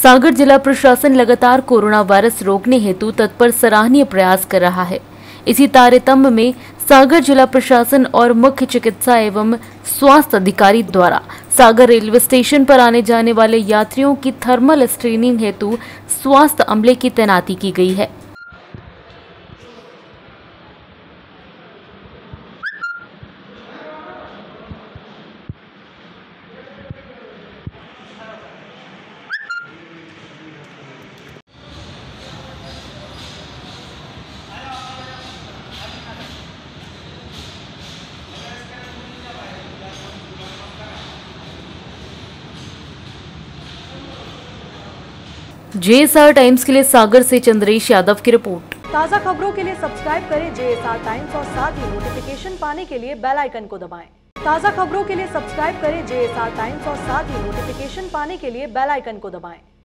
सागर जिला प्रशासन लगातार कोरोना वायरस रोकने हेतु तत्पर सराहनीय प्रयास कर रहा है। इसी तारतम्य में सागर जिला प्रशासन और मुख्य चिकित्सा एवं स्वास्थ्य अधिकारी द्वारा सागर रेलवे स्टेशन पर आने जाने वाले यात्रियों की थर्मल स्क्रीनिंग हेतु स्वास्थ्य अमले की तैनाती की गई है। JSR टाइम्स के लिए सागर से चंद्रेश यादव की रिपोर्ट। ताज़ा खबरों के लिए सब्सक्राइब करें JSR टाइम्स और साथ ही नोटिफिकेशन पाने के लिए बेल आइकन को दबाएं। ताज़ा खबरों के लिए सब्सक्राइब करें JSR टाइम्स और साथ ही नोटिफिकेशन पाने के लिए बेल आइकन को दबाएं।